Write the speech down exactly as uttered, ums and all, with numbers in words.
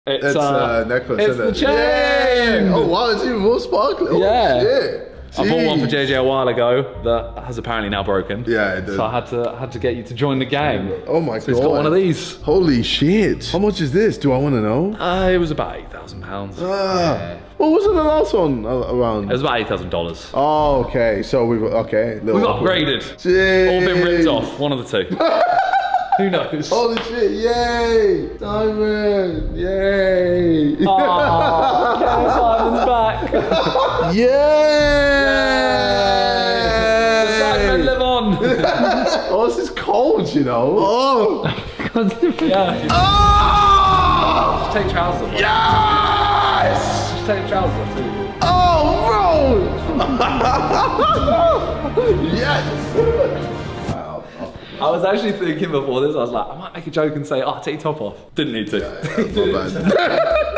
It's, it's uh, uh, necklace, it's isn't the it? chain! Yeah. Oh wow, it's even more sparkly. Oh, yeah. Shit. I bought one for J J a while ago that has apparently now broken. Yeah, it did. So I had to had to get you to join the gang. Oh my so god. He's got one of these. Holy shit. How much is this? Do I want to know? Uh, it was about eight thousand pounds. Ah. Yeah. What wasn't the last one around? It was about eight thousand dollars. Oh, okay. So we've okay. We've upgraded. Jeez. All been ripped off. One of the two. Who knows? Holy shit! Yay! Diamond! Yay! Oh, K S I's back! Yay! The Sidemen live on! Oh, this is cold, you know. Oh! Yeah. Oh! Just take trousers off. Yes! Just take trousers off too. Oh, bro! Yes! I was actually thinking before this, I was like, I might make a joke and say, oh, take your top off. Didn't need to. Yeah, yeah, not bad.